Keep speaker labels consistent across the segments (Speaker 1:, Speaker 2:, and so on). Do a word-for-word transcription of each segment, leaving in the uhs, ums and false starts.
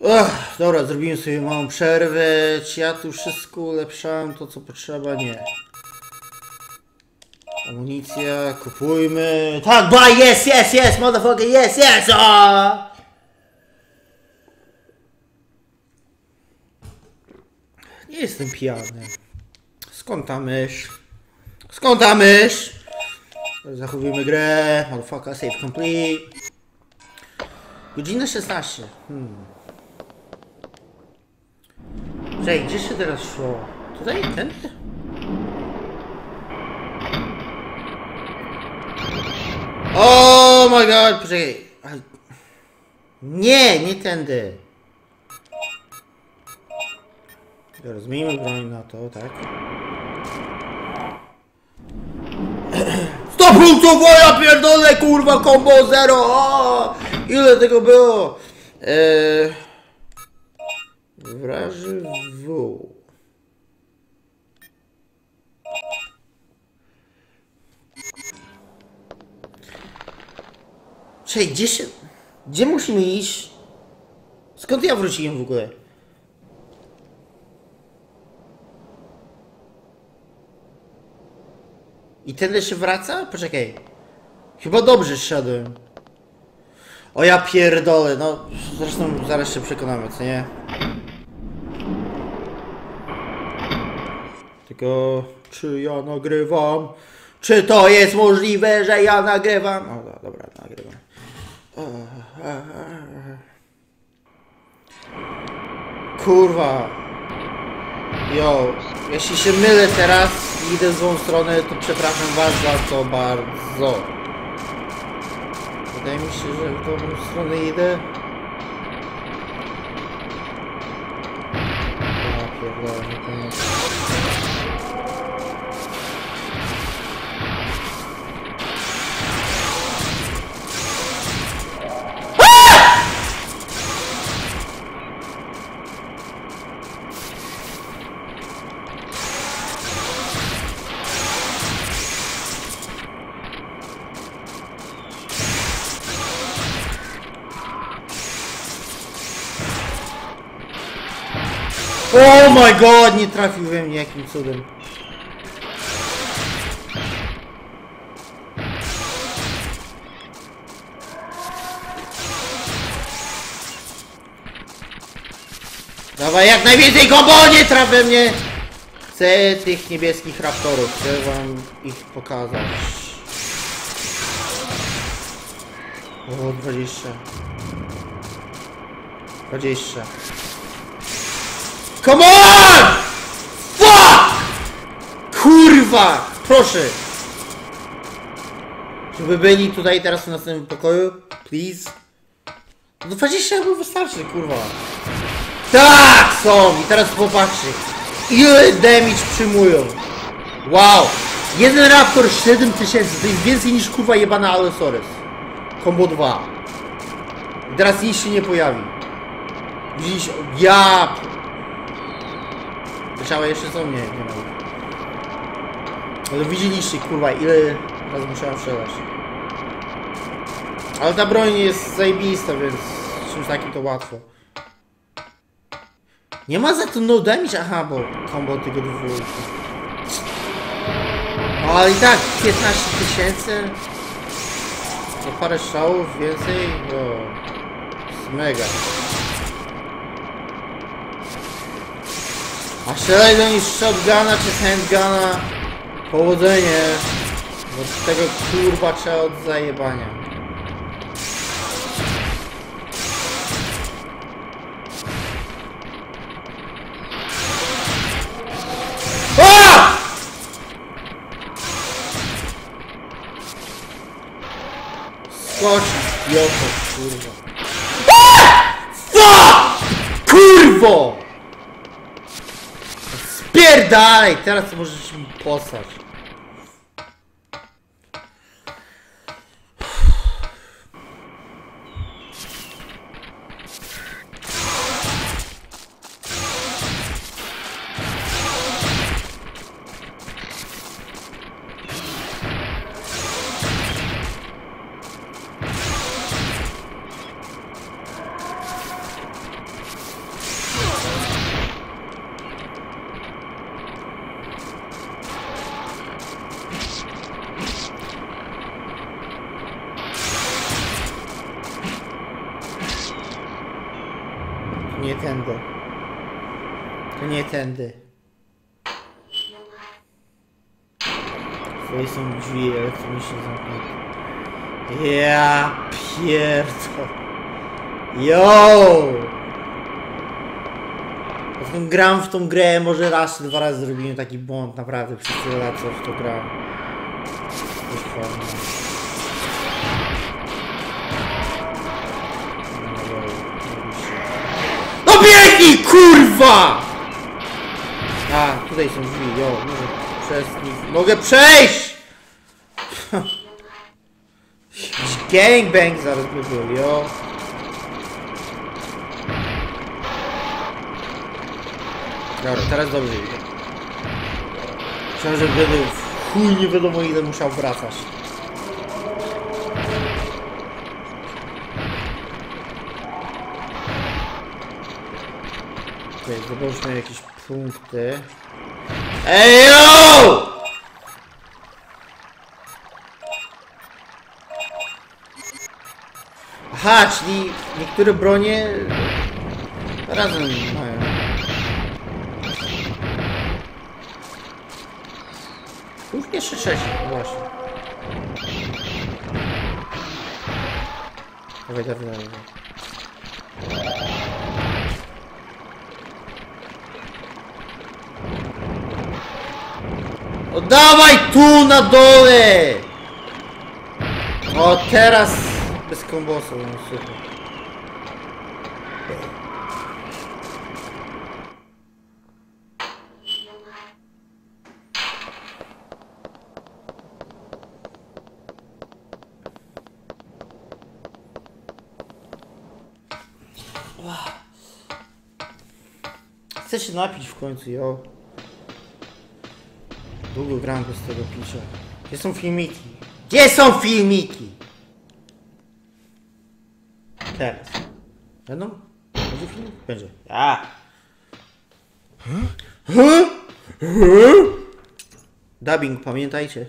Speaker 1: Ech, dobra, zrobimy sobie małą przerwę. Czy ja tu wszystko ulepszałem, to co potrzeba? Nie. Amunicja, kupujmy. Tak, buy, yes, yes, yes, motherfucker, yes, yes! Oh! Nie jestem pijany. Skąd ta mysz? Skąd ta mysz? Zachowujmy grę. Motherfucker, save complete. Godzina szesnaście. Hmm. Czekaj, gdzie się teraz szło? Tutaj? Tędy? Oh my god, poczekaj. Nie, nie tędy. Dobra, zmienimy broń na to, tak? sto punktów, ja pierdolę, kurwa, combo zero! O! Ile tego było? Eee... Wrażywo. Czekaj, gdzie się... Gdzie musimy iść? Skąd ja wróciłem w ogóle? I tędy się wraca? Poczekaj. Chyba dobrze szedłem. O ja pierdolę, no zresztą zaraz się przekonamy, co nie? Tylko czy ja nagrywam? Czy to jest możliwe, że ja nagrywam? O dobra, nagrywam. Kurwa. Jo, jeśli się mylę teraz i idę w złą stronę, to przepraszam was za to bardzo. Wydaje mi się, że w dobrą stronę idę. Ja pierdolę, nie to nie. Oh my god, nie trafił we mnie jakim cudem. Dawaj jak najwięcej combo, nie traf we mnie. Chcę tych niebieskich raptorów, chcę wam ich pokazać. O, dwadzieścia. dwadzieścia. Come on! Fuck! Kurwa! Proszę! Żeby byli tutaj teraz w następnym pokoju? Please? No dwadzieścia chyba wystarczy, kurwa. Tak! Są! I teraz popatrzcie. Ile damage przyjmują. Wow! Jeden raptor siedem tysięcy. To jest więcej niż kurwa jebana Allosaurus. Combo dwa. I teraz nic się nie pojawi. Widzieliście? Ja... Ciała jeszcze są? Nie, nie ma. Ale widzieliście, kurwa, ile razy musiałem strzelać. Ale ta broń jest zajebista, więc czymś takim to łatwo. Nie ma za to no damage? Aha, bo combo tego dwóch. No ale i tak, piętnaście tysięcy. To parę strzałów więcej, to jest mega. A strzelaj do nich z shotguna czy z handguna. Powodzenie. Bo tego kurwa trzeba od zajebania. A! Skocz, idioto, kurwa. A! Fuck! Kurwo! Spierdalaj! Teraz możesz mi posłać. Nie tędy. To nie tędy. Tutaj są drzwi elektronicznie zamknięte. Ja pierdol. Yo! Odkąd gram w tą grę, może raz czy dwa razy zrobiłem taki błąd, naprawdę, przez tyle lat co w to gram. No biegnij, kurwa! A, tutaj są drzwi, jo, mogę przez nich, mogę przejść! Gangbang zaraz by był, jo. Dobra, teraz dobrze idę. Myślałem, że będę w chuj nie wiadomo ile musiał wracać. Okej, okay, zobaczmy jakieś punkty. Ej, yo! Aha, czyli niektóre bronie razem mają. Już jeszcze sześć, no właśnie. Dawaj, dawaj, dawaj. O, dawaj tu na dole! O, teraz bez kombosu, no super. Chcę się napić w końcu, jo. Długo gram bez tego picia. Gdzie są filmiki? Gdzie są filmiki? Teraz. Będą? Będzie filmik? Będzie. A. Huh? Huh? Dubbing, pamiętajcie.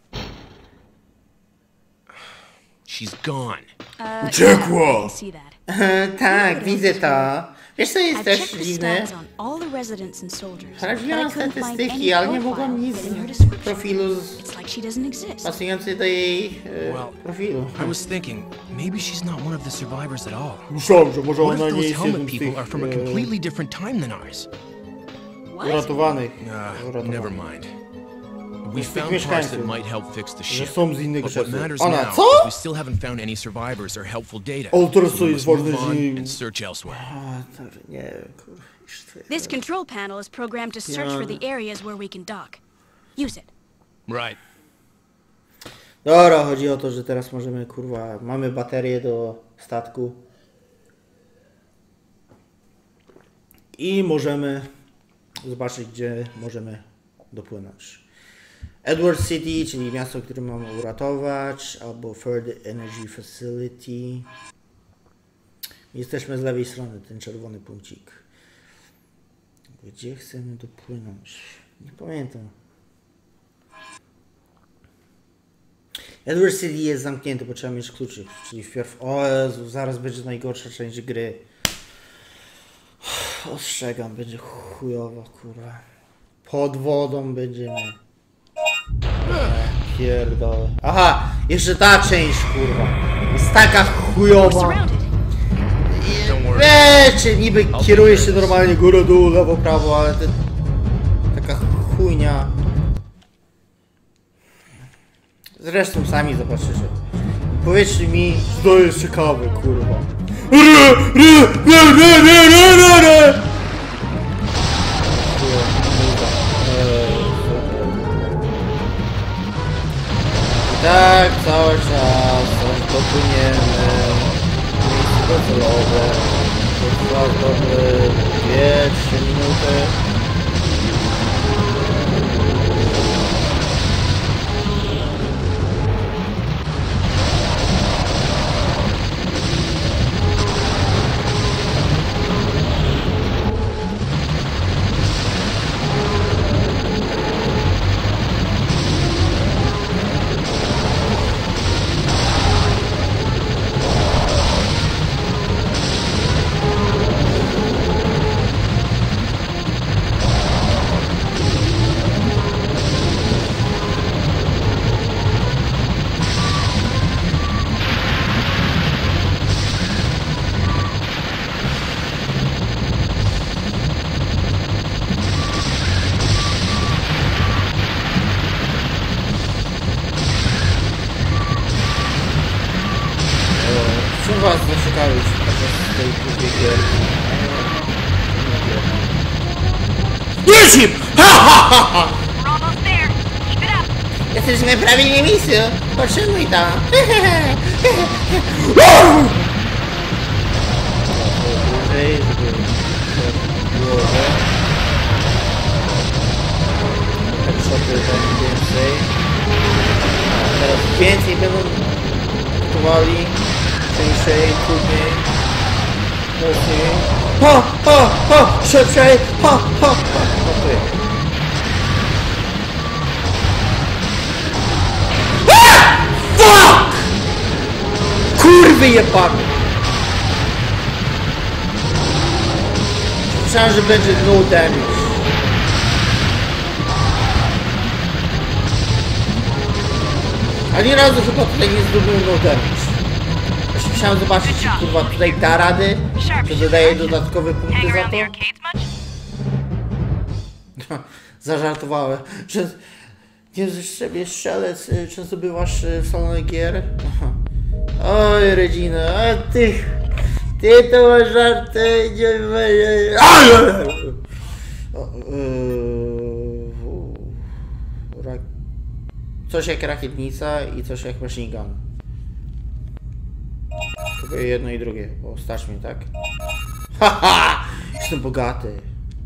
Speaker 2: She's gone.
Speaker 1: Uciekła! Tak, widzę to. Wiesz co jest też dziwne? Sprawdziłam statystyki, ale nie mogłam nic z profilu z... pasujący do jej e, profilu.
Speaker 2: I was thinking, maybe she's not one of the survivors at all.
Speaker 1: Myślałem, że może
Speaker 2: What
Speaker 1: ona
Speaker 2: if
Speaker 1: nie
Speaker 2: those
Speaker 1: jest jednym
Speaker 2: helmet
Speaker 1: z
Speaker 2: people
Speaker 1: tych
Speaker 2: are from a completely different time than ours?
Speaker 1: uratowanych.
Speaker 2: Uh, never mind. We
Speaker 1: Z tych
Speaker 2: found parts that
Speaker 1: mieszkańców,
Speaker 2: might help fix the
Speaker 1: że
Speaker 2: ship.
Speaker 1: są z innego
Speaker 2: But what
Speaker 1: czasu.
Speaker 2: matters
Speaker 1: Ona,
Speaker 2: now
Speaker 1: co?
Speaker 2: is we still haven't found any survivors or helpful data.
Speaker 1: O, teraz
Speaker 2: So
Speaker 1: co
Speaker 2: we
Speaker 1: jest
Speaker 2: must
Speaker 1: ważne,
Speaker 2: move on
Speaker 1: że...
Speaker 2: and search elsewhere.
Speaker 1: A, to nie wiem, kurwa.
Speaker 3: This control panel is programmed to search for the areas where we can dock. Use it.
Speaker 2: Right.
Speaker 1: Dobra, chodzi o to, że teraz możemy, kurwa, mamy baterię do statku. I możemy zobaczyć, gdzie możemy dopłynąć. Edward City, czyli miasto, które mamy uratować, albo Third Energy Facility. Jesteśmy z lewej strony, ten czerwony punkcik. Gdzie chcemy dopłynąć? Nie pamiętam. Edward City jest zamknięty, bo trzeba mieć kluczyk. Czyli wpierw... O Jezu, zaraz będzie najgorsza część gry. Ostrzegam, będzie chujowo, kurwa. Pod wodą będziemy. Pierdolę. Aha, jeszcze ta część, kurwa. Jest taka chujowa. Wiecie, niby kierujesz się normalnie górę, dół, lewo, prawo, ale to... taka chujnia. Zresztą sami zobaczycie. Powiedzcie mi, że to jest ciekawe, kurwa. Tak, cały czas dopłyniemy. Miejsce docelowe. To trwa dobre dwie trzy minuty. Jeźdź! Ha ha ha ha!
Speaker 3: We're almost there. Keep it up.
Speaker 1: Jesteśmy prawie w miejscu. Potrzebuj to. Dłużej, żeby głowę. Headshoty tam więcej. Teraz więcej będą próbowali. Cieńszej, trudniej. Mocniej. Ha, ha, ha! Szybciej! Ha, ha, ha! Okej. Fuck! Kurwy jebany! Myślałem, że będzie no damage. Ani razu chyba tutaj nie zrobiłem no damage. Właśnie musiałem zobaczyć, czy kurwa tutaj da rady, czy dodaje dodatkowe punkty za to. Zażartowałem, że nie z siebie strzelec, czy zdobywasz w salonie gier? Oj, Regina, a ty, ty to masz żarty, nie Coś jak rakietnica i coś jak machine gun. Tylko jedno i drugie, bo stać mnie, tak? Haha! Jestem bogaty.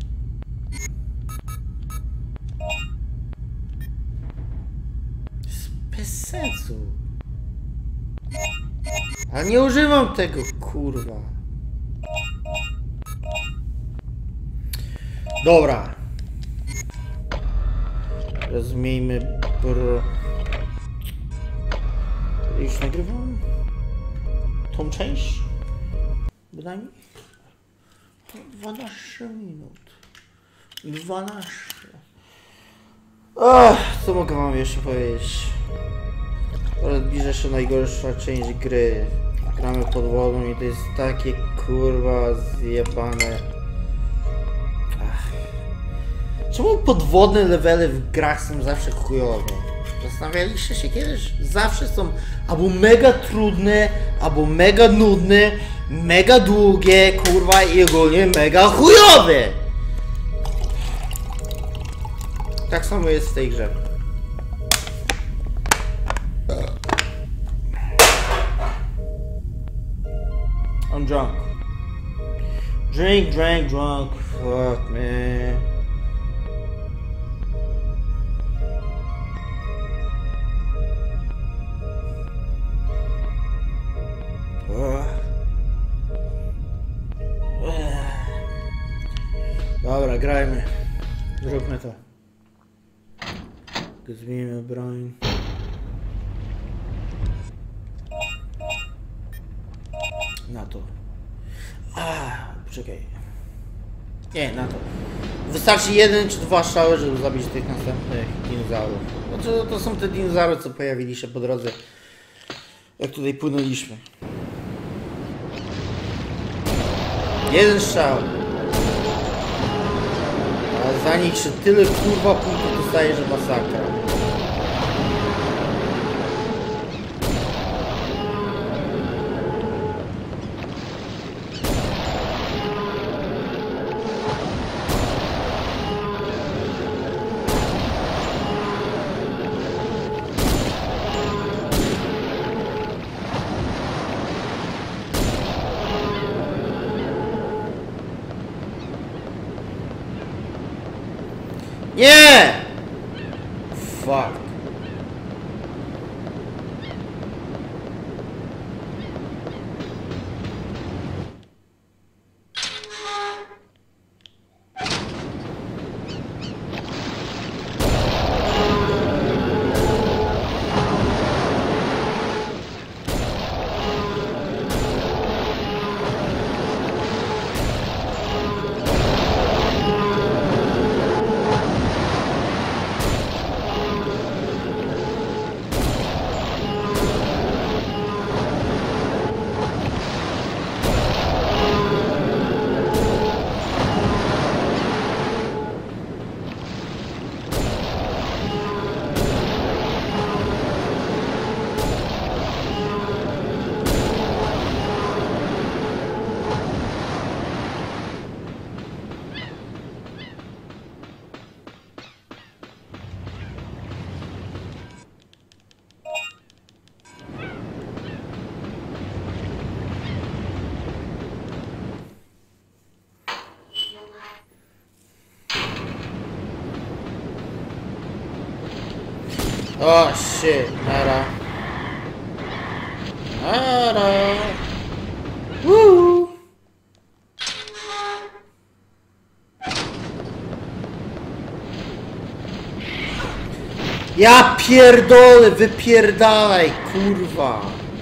Speaker 1: Bez sensu. Ale nie używam tego, kurwa. Dobra. Teraz miejmy br... Już nagrywam? Tą część? Bynajmniej? dwanaście minut. dwanaście. Ach, co mogę wam jeszcze powiedzieć? Zbliża się najgorsza część gry. Gramy pod wodą i to jest takie kurwa zjebane. Ach. Czemu podwodne levely w grach są zawsze chujowe? Zastanawialiście się kiedyś? Zawsze są albo mega trudne, albo mega nudne, mega długie, kurwa i ogólnie mega chujowe! Tak samo jest w tej grze. I'm drunk. Drink, drink, drunk. Fuck, man. Dobra, grajmy. Zróbmy to. Zmienimy broń. Na to. A, poczekaj. Nie, na to. Wystarczy jeden czy dwa strzały, żeby zabić tych następnych dinozaurów. No to, to są te dinozaury, co pojawili się po drodze, jak tutaj płynęliśmy. Jeden strzał. A za nich się tyle kurwa punktów dostaje, że masakra. Nie! Fuck. O, shit, nara. Nara. Woo. Ja pierdolę, wypierdalaj, kurwa.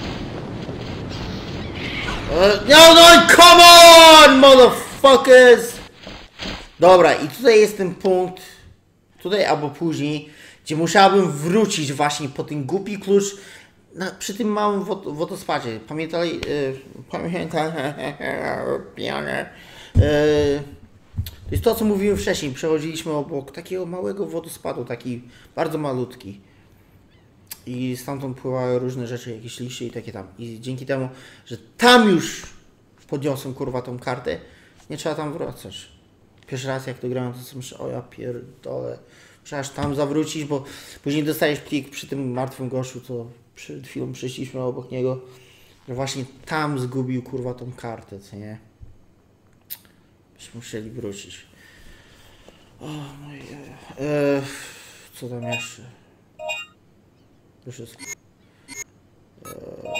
Speaker 1: No, no, come on, motherfuckers! Dobra, i tutaj jest ten punkt, tutaj albo później, gdzie musiałbym wrócić właśnie po ten głupi klucz na, przy tym małym wod wodospadzie. Pamiętaj, yy, pamiętaj, pijane. Yy, to jest to, co mówiłem wcześniej. Przechodziliśmy obok takiego małego wodospadu, taki bardzo malutki. I stamtąd pływały różne rzeczy, jakieś liście i takie tam. I dzięki temu, że tam już podniosłem kurwa tą kartę, nie trzeba tam wracać. Pierwszy raz jak to grałem, to sobie myślę, o ja pierdolę, trzeba tam zawrócić, bo później dostajesz plik przy tym martwym gościu, co przed chwilą przeszliśmy obok niego, że właśnie tam zgubił kurwa tą kartę, co nie? Byśmy musieli wrócić. O moje... Eee, co tam jeszcze? To wszystko. Eee,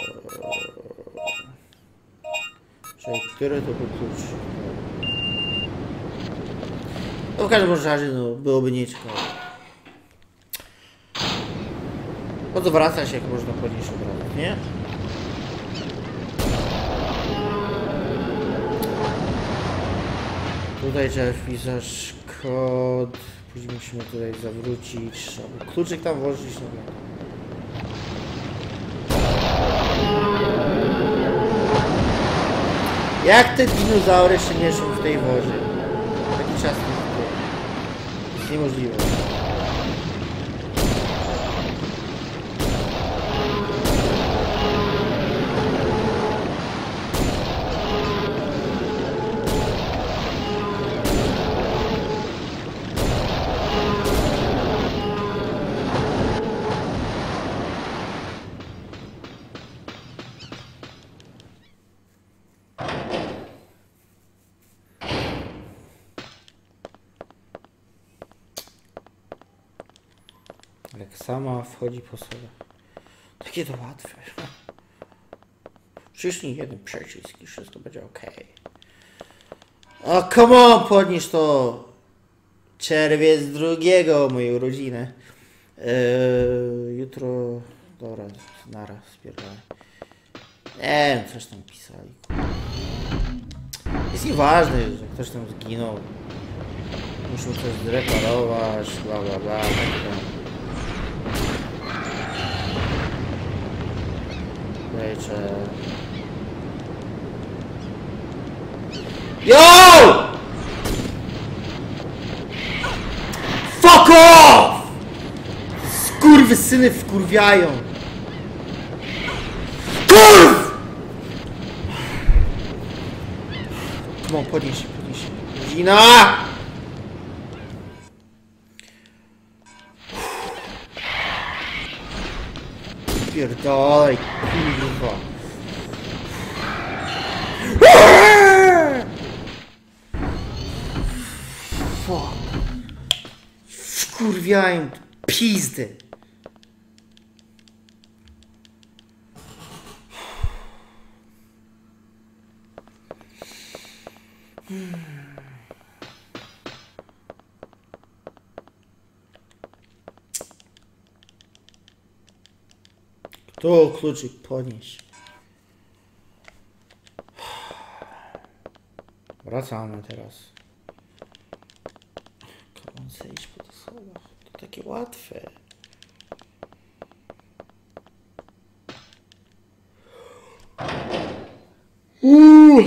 Speaker 1: czyli który to był klucz? No w każdym razie no, byłoby nieciekawe. Po co wracać, jak można podnieść obrazek, nie? Tutaj trzeba wpisać kod. Później musimy tutaj zawrócić. Albo kluczyk tam włożyć. No. Jak te dinozaury się mieszczą w tej wodzie? Taki czas nie było. Jest niemożliwe. Jak sama wchodzi po sobie. Takie to łatwe. Przyszli jeden przycisk i wszystko będzie ok. O, come on, podnieś to! Czerwiec drugiego, moje urodziny. Yy, jutro... Dobra, nara, spierdolę. Nie wiem, coś tam pisali. Jest nieważne, że ktoś tam zginął. Muszą coś zreparować, bla bla bla. Tak, tak. Rachel. Yo! Fuck off! Skurwysyny wkurwiają. Kurw! Come on, podnieś się, podnieś się. Zina! Pierdolaj, kurwa. Fuck. Wkurwiają pizdy. To kluczyk podnieś. Wracamy teraz. Come on, zejdź po tych schodach. To takie łatwe. Uuu.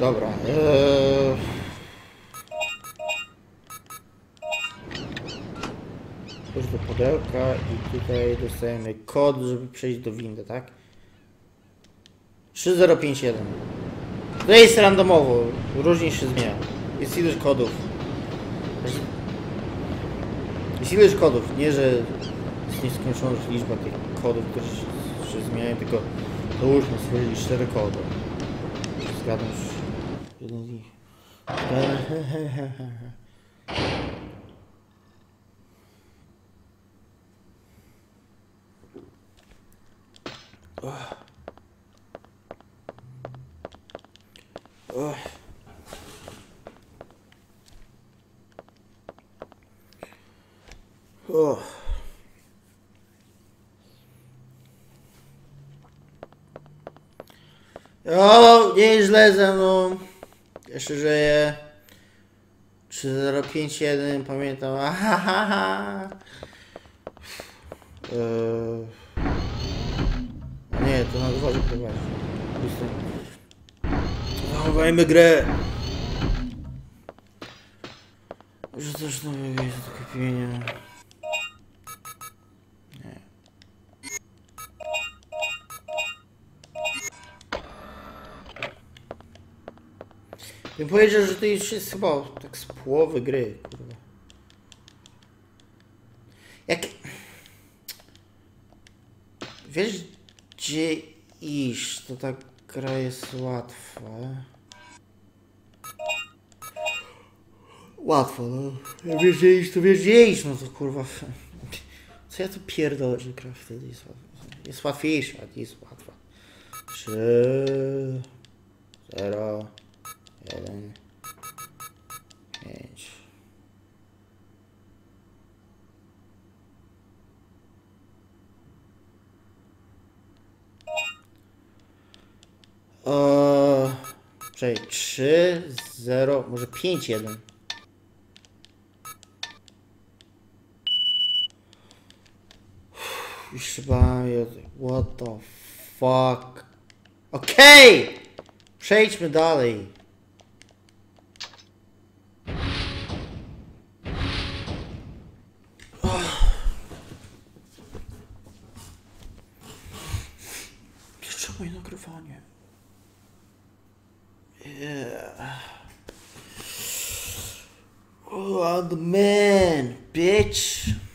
Speaker 1: Dobra. Eee... Już do pudełka i tutaj dostajemy kod, żeby przejść do windy, tak? trzy zero pięć jeden. To jest randomowo, różnie się zmienia. Jest ilość kodów. Jest ilość kodów, nie że jest nieskończona liczba tych kodów, które się, się zmieniają, tylko załóżmy stworzyli cztery kody. Zgadzam się. Jeden z nich. Oh. Oh. Oh. O, nieźle ze mną. Jeszcze żyję. trzy zero pięć jeden, pamiętam. Ahaha. Eee. Nie, to na dworze prowadzi. Zachowajmy grę. Może coś nowego jest do kupienia. Nie. Bym powiedział, że to już jest chyba tak z połowy gry, kurwa. Jak... Wiesz, gdzie iść, to ta gra jest łatwa. Łatwo, no. Jak wiesz gdzie iść, to wiesz gdzie iść, no to kurwa. Co ja tu pierdolę, że gra wtedy jest łatwa. Jest łatwiejsza, jest łatwa. trzy, zero, jeden, pięć. Eee, czekaj, trzy, zero, może pięć, jeden. Już chyba, what the fuck. Okej! Okay! Przejdźmy dalej. Jeszcze moje nagrywanie. Yeah. Oh, I'm the man, bitch.